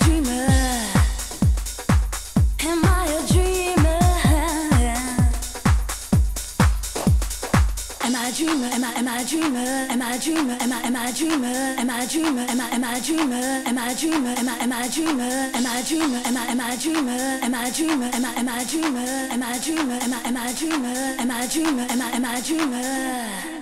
dreamer? Am I a dreamer? Am I a dreamer? Am I a dreamer? Am I a dreamer? Am I a dreamer? Am I a dreamer? Am I a dreamer? Am I a dreamer? Am I a dreamer? Am I a dreamer? Am I a dreamer? Am I a dreamer? Am I a dreamer? Am I a dreamer? Am I a dreamer? Am I a dreamer? Am I a dreamer?